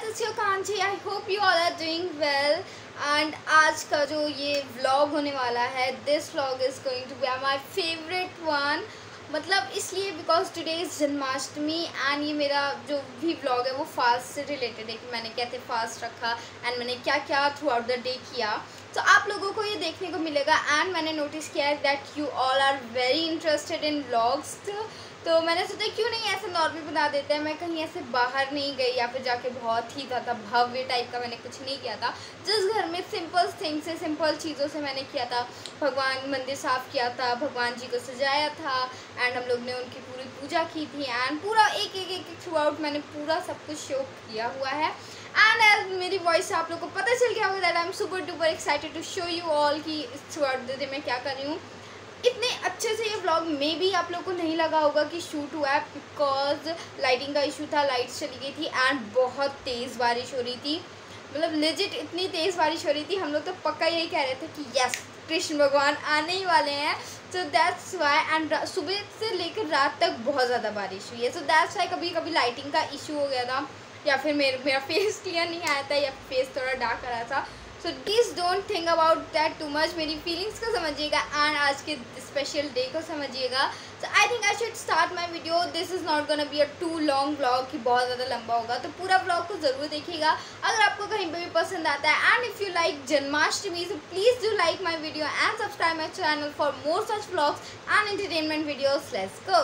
it's your Kanchi. I hope you all are doing well. And आज का जो ये vlog होने वाला है, this vlog is going to be my favorite one. मतलब इसलिए because today is Janmashtami and ये मेरा जो भी vlog है वो फास्ट से रिलेटेड है कि मैंने कैसे फास्ट रखा एंड मैंने क्या क्या थ्रू आउट द डे किया. तो आप लोगों को ये देखने को मिलेगा एंड मैंने नोटिस किया है that you all are very interested in vlogs. तो मैंने सोचा क्यों नहीं ऐसे नॉर्मल बना देते हैं. मैं कहीं ऐसे बाहर नहीं गई या फिर जाके बहुत ही ज़्यादा भव्य टाइप का मैंने कुछ नहीं किया था. जिस घर में सिंपल थिंग से सिंपल चीज़ों से मैंने किया था. भगवान मंदिर साफ़ किया था, भगवान जी को सजाया था एंड हम लोग ने उनकी पूरी पूजा की थी एंड पूरा एक थ्रू आउट मैंने पूरा सब कुछ शो किया हुआ है. एंड एज मेरी वॉइस से आप लोग को पता चल गया होगा that I am super duper excited to show you all कि थ्रू आउट द डे मैं क्या कर रही हूँ. इतने अच्छे से ये व्लॉग में भी आप लोग को नहीं लगा होगा कि शूट हुआ है बिकॉज लाइटिंग का इशू था. लाइट्स चली गई थी एंड बहुत तेज़ बारिश हो रही थी. मतलब लेजिट इतनी तेज़ बारिश हो रही थी. हम लोग तो पक्का यही कह रहे थे कि यस कृष्ण भगवान आने ही वाले हैं. सो दैट्स वाई एंड सुबह से लेकर रात तक बहुत ज़्यादा बारिश हुई है. सो दैट्स वाई कभी कभी लाइटिंग का इशू हो गया था या फिर मेरा फेस क्लियर नहीं आया था या फेस थोड़ा डार्क आ रहा था. So please don't think about that too much. मेरी फीलिंग्स को समझिएगा एंड आज के स्पेशल डे को समझिएगा. So I think I should start my video. This is not gonna be a too long vlog कि बहुत ज़्यादा लंबा होगा. तो पूरा व्लॉग को ज़रूर देखिएगा अगर आपको कहीं पर भी पसंद आता है. And if you like Janmashtami so please do like my video and subscribe my channel for more such vlogs and entertainment videos. Let's go.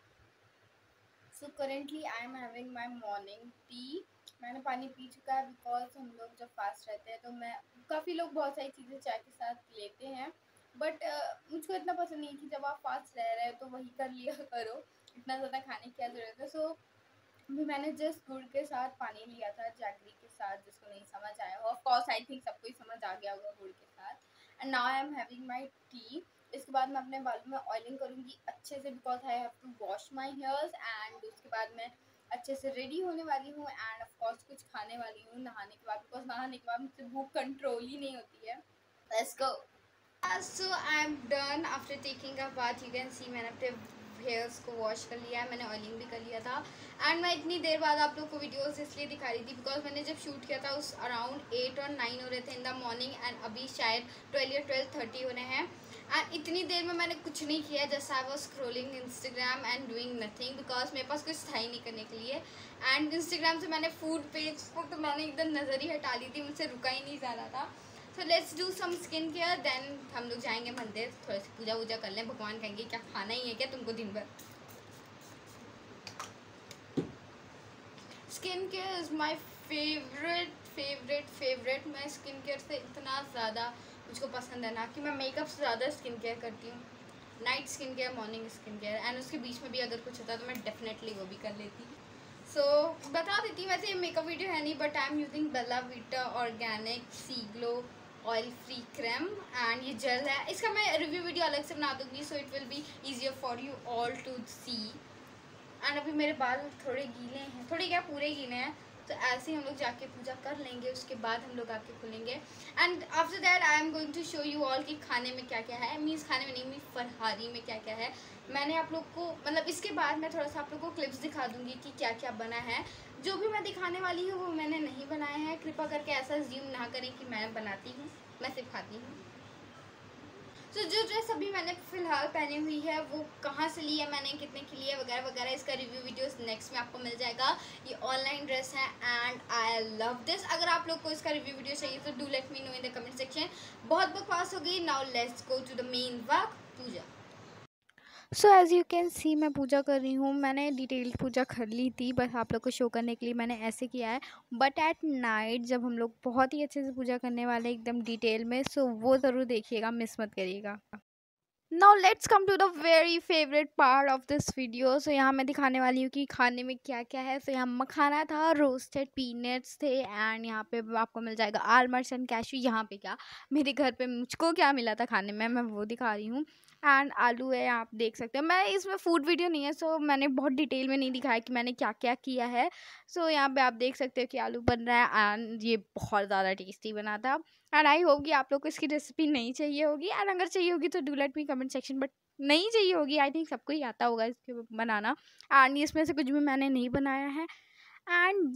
So currently I am having my morning tea. मैंने पानी P चुका है because हम लोग जब fast रहते हैं तो मैं काफ़ी लोग बहुत सारी चीज़ें चाय के साथ लेते हैं बट मुझको इतना पसंद नहीं कि जब आप फास्ट रह रहे हो तो वही कर लिया करो. इतना ज़्यादा खाने की क्या ज़रूरत है. सो अभी मैंने जस्ट गुड़ के साथ पानी लिया था जैगरी के साथ. जिसको नहीं समझ आया हो ऑफ कोर्स आई थिंक सबको ही समझ आ गया होगा गुड़ के साथ. And now I am having my tea. इसके बाद मैं अपने बालों में ऑयलिंग करूँगी अच्छे से because I have to wash my hairs. एंड उसके बाद मैं अच्छे से रेडी होने वाली हूँ एंड ऑफ कोर्स कुछ खाने वाली हूँ नहाने के बाद बिकॉज नहाने के बाद मुझसे भूख कंट्रोल ही नहीं होती है. Let's go. So I am done after taking a bath. You can see मैंने अपने हेयर्स को वॉश कर लिया है. मैंने ऑयलिंग भी कर लिया था एंड मैं इतनी देर बाद आप लोग को वीडियोस इसलिए दिखा रही थी बिकॉज मैंने जब शूट किया था उस अराउंड 8 और 9 हो रहे थे इन द मॉर्निंग एंड अभी शायद 12 या 12:30 हो रहे हैं. एंड इतनी देर में मैंने कुछ नहीं किया. Just I was scrolling Instagram and doing nothing because मेरे पास कुछ था ही नहीं करने के लिए. एंड इंस्टाग्राम से मैंने फूड पेज को तो मैंने एकदम नज़र ही हटा ली थी. मुझसे रुका ही नहीं जा रहा था. So let's do some skin care then हम लोग जाएंगे मंदिर. थोड़ी सी पूजा वूजा कर लें. भगवान कहेंगे क्या खाना ही है क्या तुमको दिन भर. Skin care is my favourite. मैं स्किन केयर से इतना ज़्यादा मुझको पसंद है ना कि मैं मेकअप से ज़्यादा स्किन केयर करती हूँ. Night skin care, morning skin care and उसके बीच में भी अगर कुछ होता है तो मैं डेफिनेटली वो भी कर लेती. सो बता देती हूँ. वैसे ये मेकअप वीडियो है नहीं but I am using Bella Vita organic C glow oil free cream and ये जेल है. इसका मैं रिव्यू वीडियो अलग से बना दूँगी so it will be easier for you all to see. एंड अभी मेरे बाल थोड़े गीले हैं, थोड़े क्या पूरे गीले हैं. तो ऐसे ही हम लोग जाके पूजा कर लेंगे. उसके बाद हम लोग आके खुलेंगे and after that I am going to show you all कि खाने में क्या क्या है. मीन्स खाने में नहीं, मीन्स फरहारी में क्या क्या है. मैंने आप लोग को मतलब इसके बाद मैं थोड़ा सा आप लोग को क्लिप्स दिखा दूँगी कि क्या क्या बना है. जो भी मैं दिखाने वाली हूँ वो मैंने नहीं बनाया है. कृपा करके ऐसा ज्यूम ना करें कि मैं बनाती हूँ, मैं सिर्फ खाती हूँ. तो जो ड्रेस अभी मैंने फ़िलहाल पहनी हुई है वो कहाँ से ली है मैंने, कितने की ली है वगैरह वगैरह, इसका रिव्यू वीडियोस नेक्स्ट में आपको मिल जाएगा. ये ऑनलाइन ड्रेस है एंड आई लव दिस. अगर आप लोग को इसका रिव्यू वीडियो चाहिए तो do let me know in the comment section. बहुत बकवास हो गई. Now let's go to the main work, puja. So as you can see मैं पूजा कर रही हूँ. मैंने डिटेल्ड पूजा कर ली थी बस आप लोग को शो करने के लिए मैंने ऐसे किया है. बट एट नाइट जब हम लोग बहुत ही अच्छे से पूजा करने वाले एकदम डिटेल में, सो वो ज़रूर देखिएगा, मिस मत करिएगा. Now let's come to the very favourite part of this video. So यहाँ मैं दिखाने वाली हूँ कि खाने में क्या क्या है. सो यहाँ मखाना था, रोस्टेड पीनट्स थे एंड यहाँ पे आपको मिल जाएगा आलमंड्स एंड कैशू. यहाँ पे क्या मेरे घर पे मुझको क्या मिला था खाने में मैं वो दिखा रही हूँ. एंड आलू है, आप देख सकते हो. मैं इसमें फूड वीडियो नहीं है सो मैंने बहुत डिटेल में नहीं दिखाया कि मैंने क्या क्या किया है. सो यहाँ पे आप देख सकते हो कि आलू बन रहा है एंड ये बहुत ज़्यादा टेस्टी बना था. एंड आई होप कि आप लोग को इसकी रेसिपी नहीं चाहिए होगी एंड अगर चाहिए होगी तो do let me comment section. But नहीं चाहिए होगी, आई थिंक सबको ही आता होगा इसके बनाना. एंड इसमें से कुछ भी मैंने नहीं बनाया है. एंड ये जो है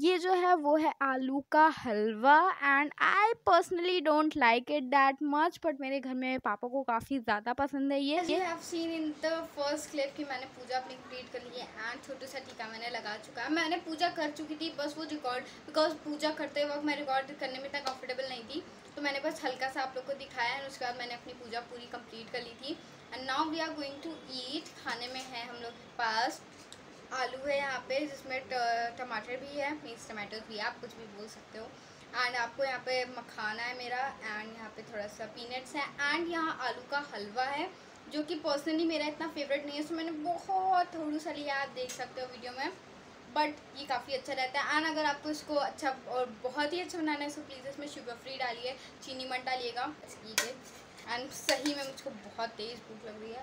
है वो है आलू का हलवा। And I personally don't like it that much, but मेरे घर में पापा को काफ़ी ज़्यादा पसंद है ये। I have seen in the first clip कि मैंने पूजा अपनी कंप्लीट कर ली है एंड छोटा सा टीका मैंने लगा चुका है। मैंने पूजा कर चुकी थी, बस वो रिकॉर्ड, बिकॉज पूजा करते वक्त मैं रिकॉर्ड करने में इतना कंफर्टेबल नहीं थी, तो मैंने बस हल्का सा आप लोग को दिखाया है। उसके बाद मैंने अपनी पूजा पूरी कंप्लीट कर ली थी। And now we are going to eat. खाने में है हम लोग के पास आलू है यहाँ पे, जिसमें टमाटर भी है, मीन्स टमाटोज भी, आप कुछ भी बोल सकते हो। एंड आपको यहाँ पे मखाना है मेरा, एंड यहाँ पे थोड़ा सा पीनट्स है, एंड यहाँ आलू का हलवा है जो कि पर्सनली मेरा इतना फेवरेट नहीं है, सो मैंने बहुत थोड़ा सा लिया, आप देख सकते हो वीडियो में, बट ये काफ़ी अच्छा रहता है। एंड अगर आपको इसको अच्छा और बहुत ही अच्छा बनाना है, सो प्लीज़ इसमें शुगर फ्री डालिए, चीनी मत डालिएगा। एंड सही में मुझको बहुत तेज़ भूख लग रही है।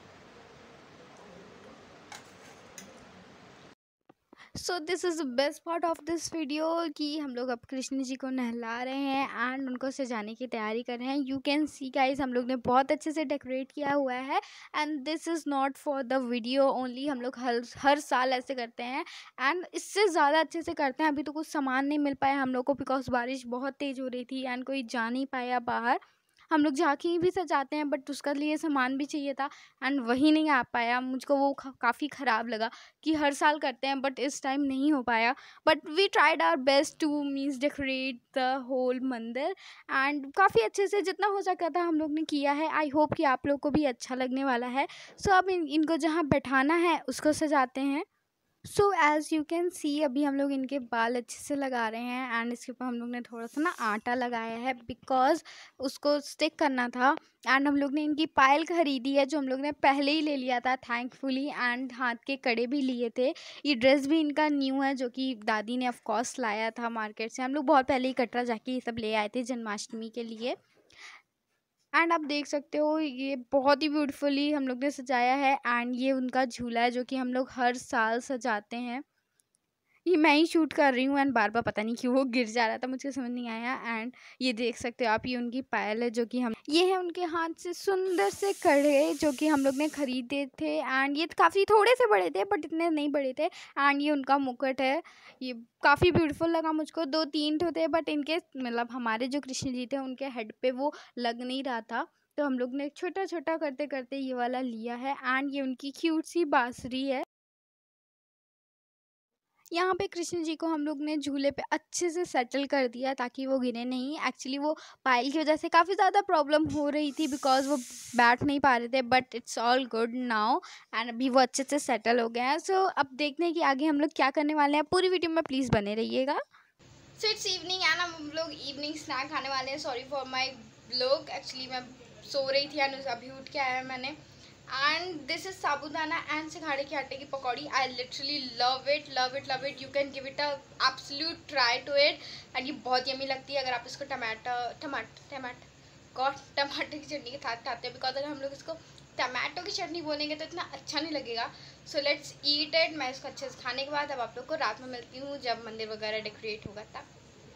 So this is the best part of this video कि हम लोग अब कृष्ण जी को नहला रहे हैं एंड उनको सजाने की तैयारी कर रहे हैं। यू कैन सी गाइस, हम लोग ने बहुत अच्छे से डेकोरेट किया हुआ है and this is not for the video only. हम लोग हर साल ऐसे करते हैं एंड इससे ज़्यादा अच्छे से करते हैं। अभी तो कुछ सामान नहीं मिल पाया हम लोग को, बिकॉज बारिश बहुत तेज़ हो रही थी एंड कोई जा नहीं पाया बाहर। हम लोग झांकी भी सजाते हैं, बट उसका लिए सामान भी चाहिए था एंड वही नहीं आ पाया। मुझको वो काफ़ी ख़राब लगा कि हर साल करते हैं बट इस टाइम नहीं हो पाया, but we tried our best to means decorate the whole mandir and काफ़ी अच्छे से जितना हो सका था हम लोग ने किया है। आई होप कि आप लोग को भी अच्छा लगने वाला है। सो अब इनको जहाँ बैठाना है उसको सजाते हैं। So as you can see, अभी हम लोग इनके बाल अच्छे से लगा रहे हैं एंड इसके ऊपर हम लोग ने थोड़ा सा ना आटा लगाया है, बिकॉज उसको स्टिक करना था। एंड हम लोग ने इनकी पायल खरीदी है जो हम लोग ने पहले ही ले लिया था थैंकफुली, एंड हाथ के कड़े भी लिए थे। ये ड्रेस भी इनका न्यू है जो कि दादी ने ऑफ कोर्स लाया था मार्केट से। हम लोग बहुत पहले ही कटरा जाके ये सब ले आए थे जन्माष्टमी के लिए। एंड आप देख सकते हो ये बहुत ही ब्यूटीफुली हम लोग ने सजाया है। एंड ये उनका झूला है जो कि हम लोग हर साल सजाते हैं। ये मैं ही शूट कर रही हूँ एंड बार बार पता नहीं क्यों वो गिर जा रहा था, मुझे समझ नहीं आया। एंड ये देख सकते हो आप, ये उनकी पायल है जो कि हम, ये है उनके हाथ से सुंदर से कड़े जो कि हम लोग ने खरीदे थे एंड ये काफ़ी थोड़े से बड़े थे बट इतने नहीं बड़े थे। एंड ये उनका मुकुट है, ये काफ़ी ब्यूटीफुल लगा मुझको। 2-3 तो थे बट इनके मतलब हमारे जो कृष्ण जी थे उनके हेड पे वो लग नहीं रहा था, तो हम लोग ने छोटा छोटा करते करते ये वाला लिया है। एंड ये उनकी क्यूट सी बांसुरी है। यहाँ पे कृष्ण जी को हम लोग ने झूले पे अच्छे से सेटल कर दिया ताकि वो गिरे नहीं। एक्चुअली वो पायल की वजह से काफ़ी ज़्यादा प्रॉब्लम हो रही थी, बिकॉज वो बैठ नहीं पा रहे थे, but it's all good now and अभी वो अच्छे से सेटल हो गए हैं। सो अब देखते हैं कि आगे हम लोग क्या करने वाले हैं। पूरी वीडियो में प्लीज़ बने रहिएगा। सो इट्स इवनिंग एंड हम लोग इवनिंग स्नैक खाने वाले हैं। Sorry for my blog, actually मैं सो रही थी एंड अभी उठ के आया मैंने। And this is sabudana and सिंघाड़े के आटे की पकौड़ी। I literally love it love it love it. You can give it a absolute try to it and ये बहुत यमी लगती है अगर आप इसको टमाटर की चटनी के साथ खाते हैं, बिकॉज अगर हम लोग इसको टमाटो की चटनी बोलेंगे तो इतना अच्छा नहीं लगेगा। So let's eat it. मैं इसको अच्छे से खाने के बाद अब आप लोग को रात में मिलती हूँ जब मंदिर वगैरह डेकोरेट होगा तब।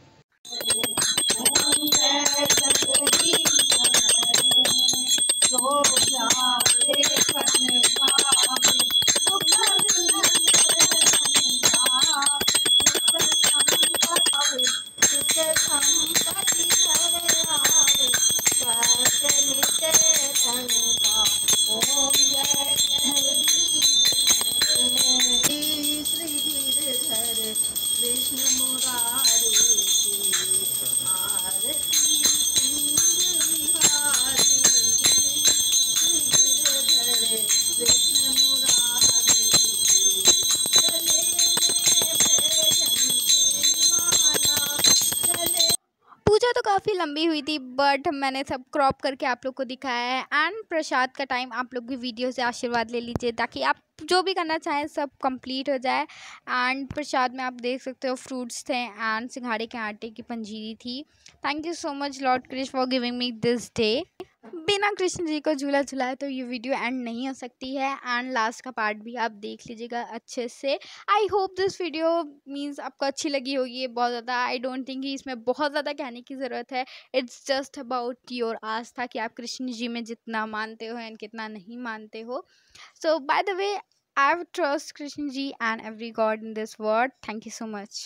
पूजा तो काफ़ी लंबी हुई थी बट मैंने सब क्रॉप करके आप लोग को दिखाया है। एंड प्रसाद का टाइम, आप लोग भी वीडियो से आशीर्वाद ले लीजिए ताकि आप जो भी करना चाहें सब कंप्लीट हो जाए। एंड प्रसाद में आप देख सकते हो फ्रूट्स थे एंड सिंघाड़े के आटे की पंजीरी थी। Thank you so much lord Krishna for giving me this day. बिना कृष्ण जी को झूला झुलाए तो ये वीडियो एंड नहीं हो सकती है। एंड लास्ट का पार्ट भी आप देख लीजिएगा अच्छे से। I hope this video means आपको अच्छी लगी होगी ये बहुत ज़्यादा। आई डोंट थिंक कि इसमें बहुत ज़्यादा कहने की ज़रूरत है। It's just about your aastha कि आप कृष्ण जी में जितना मानते हो एंड कितना नहीं मानते हो। So by the way, I trust Krishna ji and every god in this world. Thank you so much.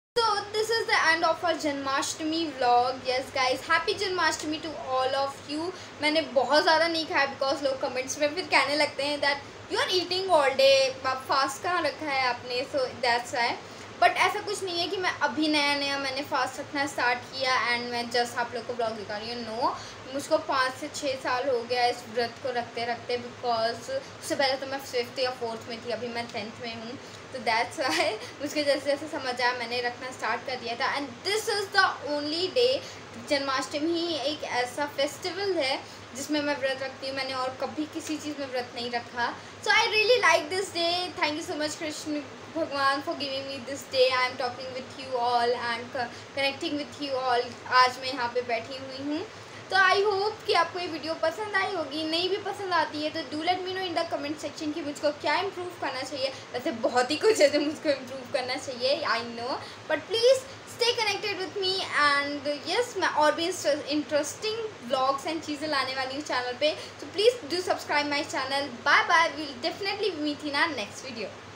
So this is the end of our Janmashtami vlog. Yes guys, happy Janmashtami to all of you. मैंने बहुत ज़्यादा नहीं खाया because लोग comments में फिर कहने लगते हैं that you are eating all day, आप फास्ट कहाँ रखा है आपने, सो दैट्स वाई. बट ऐसा कुछ नहीं है कि मैं अभी नया मैंने फास्ट रखना स्टार्ट किया एंड मैं जस्ट आप लोग को ब्लॉग दिखा रही हूँ. नो, मुझको 5 से 6 साल हो गया इस व्रत को रखते रखते, बिकॉज उससे पहले तो मैं 5th या 4th में थी, अभी मैं 10th में हूँ. तो दैट्स वाई मुझे जैसे जैसे समझ आया मैंने रखना स्टार्ट कर दिया था. And this is the only day, Janmashtami एक ऐसा फेस्टिवल है जिसमें मैं व्रत रखती हूँ. मैंने और कभी किसी चीज़ में व्रत नहीं रखा. So I really like this day. Thank you so much Krishna Bhagwan for giving me this day. I am talking with you all and connecting with you all. आज मैं यहाँ पे बैठी हुई हूँ. तो आई होप कि आपको ये वीडियो पसंद आई होगी. नहीं भी पसंद आती है तो do let me know in the comment section कि मुझको क्या इम्प्रूव करना चाहिए. वैसे बहुत ही कुछ है जो मुझको इम्प्रूव करना चाहिए, I know, but please stay connected with me. And yes, मैं और भी इंटरेस्टिंग व्लॉग्स एंड चीज़ें लाने वाली हूँ चैनल पे. तो please do subscribe my channel. Bye bye, will definitely meet in our next video.